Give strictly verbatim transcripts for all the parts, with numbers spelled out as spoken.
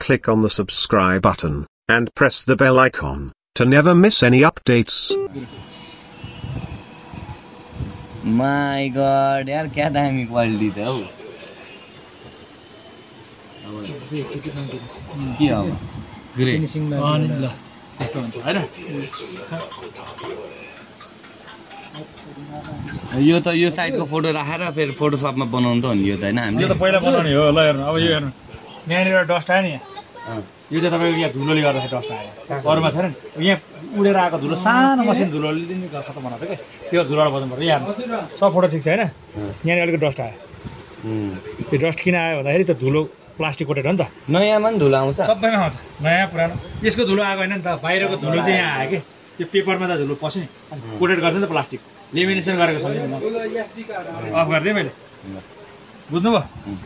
click on the subscribe button, and press the bell icon, to never miss any updates. My God, यार क्या दामी quality था वो। के हो? ग्रे। ल यस्तो हुन्छ हैन यो त यो साइडको फोटो राखेर फेरि फोटोशपमा बनाउनु त हो नि यो त हैन हामीले। यो त पहिला बनाउने हो ल हेर्नु अब यो हेर्नु यहाँनिर डस्ट आयो नि यहाँ यो चाहिँ तपाईँको यहाँ धुलोले गर्दाखेरि डस्ट आयो अरूमा छैन नि यहाँ उडेर आएको धुलो सानो मसिनो धुलोले नि खतम बनाउँछ क्या त्यो धुलोबाट बचाउनु पर्छ यहाँ सब फोटो ठिक छ हैन यहाँनिर अलिकति डस्ट आयो त्यो डस्ट किन आयो भन्दाखेरि त धुलो प्लास्टिक कोटेड हो नि त नयाँमा नि धुलो आउँछ सबैमा आउँछ नयाँ पुरानो यसको धुलो आएको होइन नि त बाहिरको धुलो चाहिँ यहाँ आयो कि त्यो पेपरमा त धुलो पस्यो नि कोटेड गर्छ नि त प्लास्टिक लेमिनेसन गरेको छ अफ गरिदिएँ मैले बुझ्नुभयो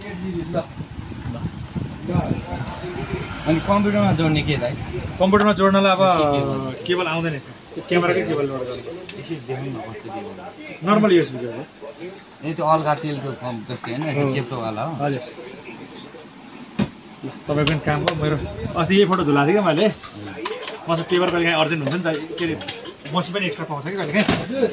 अनि कम्प्युटरमा जोड्ने के दाइ कम्प्युटरमा जोड्नलाई अब केबल आउँदैन यसमा क्यामेराकै केबल लोड गर्नु नर्मल युएसबी हो ए त्यो अल्का तेलको कम जस्तै हैन चेप्टोवाला हो हजुर तपाईँ पनि काम हो मेरो अस्ति यही फोटो धुलाएको थिएँ क्या मैले मसँग पेपर कहिले काहीँ अर्जेन्ट हुन्छ नि त के अरे मसी पनि एक्स्ट्रा पाउँछ कि कहिले काहीँ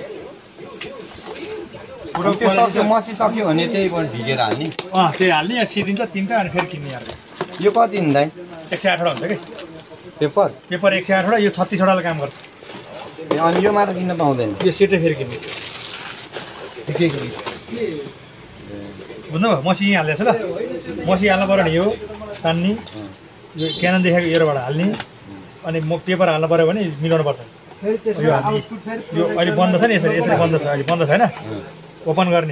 फोटो सक्यो मसी सक्यो भने त्यही पनि ढिकेर हाल्ने अँ त्यही हाल्ने या सिदिन्छ तिनवटा अनि फेरि किन्ने अर्को यो कति हुँदा एक सय आठवटा हुन्छ कि पेपर पेपर एक सय आठवटा यो छत्तिसवटाले काम गर्छ ए अनि यो मात्र किन्न पाउँदैन यो सेटै फेरि किन्ने के किन्ने बुझ्नुभयो मसी यहीँ हाल्दैछ ल मसी हाल्नु पऱ्यो नि यो तान्ने यो क्यानन देखाएको एरोबाट हाल्ने अनि म पेपर हाल्नु पऱ्यो भने मिलाउनु पर्छ यो हाल्ने यो अहिले बन्द छ नि यसरी यसरी बन्द छ अहिले बन्द छ होइन ओपन गर्ने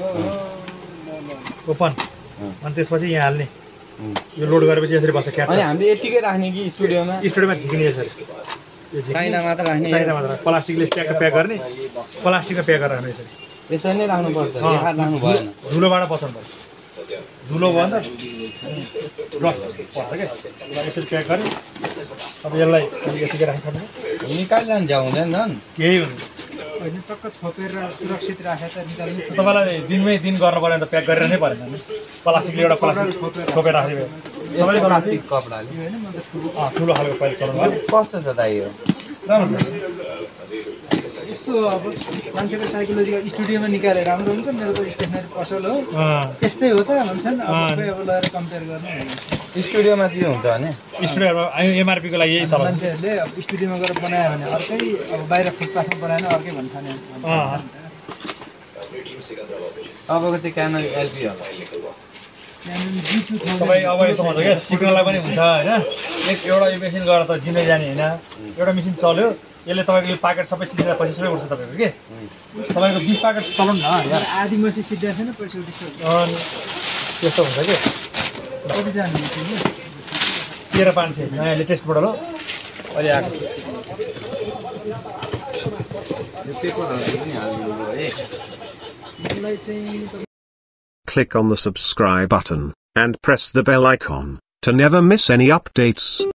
ओपन अनि त्यसपछि यहाँ हाल्ने यो लोड गरेपछि यसरी बस्छ क्याट अनि हामीले यतिकै राख्ने कि स्टुडियोमा स्टुडियोमा झिक्ने यसरी चाइना मात्र राख्ने चाइना मात्र प्लास्टिकले ट्याक्क प्याक गर्ने प्लास्टिकमा प्याक गरेर राख्ने यसरी यसरी नै राख्नुपर्छ रेखा राख्नु भएन धुलोबाट बचाउनु पर्छ धुलो भयो भने त रस पर्छ क्या यसरी प्याक गर्ने अब यसलाई यसरी राख्नु निकालिरहनु झ्याउ हुँदैन झन् केही हुँदैन होइन टक्क छोपेर सुरक्षित राखेर त निकाल्नु तपाईँलाई दिनमै दिन गर्नु पऱ्यो भने त प्याक गरेर नै परेन नि प्लास्टिकले एउटा प्लास्टिक छोपेर राख्ने भयो तपाईँले प्लास्टिक कपडाले होइन म त ठुलो अँ ठुलो खालको पहिले चलाउनु भयो कस्तो छ दाइ यो राम्रो छ यस्तो अब मान्छेको साइकोलोजीको स्टुडियोमा निकालेर राम्रो हुन्छ मेरो त स्टेसनरी पसल हो त्यस्तै हो त भन्छन् अब खोइ अब लगाएर कम्पेयर गर्ने स्टुडियोमा चाहिँ हुन्छ भने स्टुडियोमा एमआरपीको लागि यही चलाउँछ मान्छेहरूले अब स्टुडियोमा गएर बनायो भने अर्कै अब बाहिर फुटपाथमा बनाएन अर्कै भन्थाने अबको चाहिँ क्यानन एलपी होला तपाईँ अब यस्तो हुन्छ क्या सिक्नलाई पनि हुन्छ होइन एक एउटा यो मेसिन गरेर त जिन्दै जाने होइन एउटा मेसिन चल्यो यसले तपाईँको यो प्याकेट सबै सिद्धा पैसा सबै उठ्छ तपाईँको के तपाईँको बिस प्याकेट चलाउनु न यार आधी मसी सिद्धा छैन पैसा उठिसक्यो अनि त्यस्तो हुन्छ कि कति जानु तेह्र पाँच सय नयाँ लेटेस्ट मोडल हो अहिले आएको यो पेपरहरू पनि हाल्नु है मलाई चाहिँ Click on the subscribe button, and press the bell icon, to never miss any updates.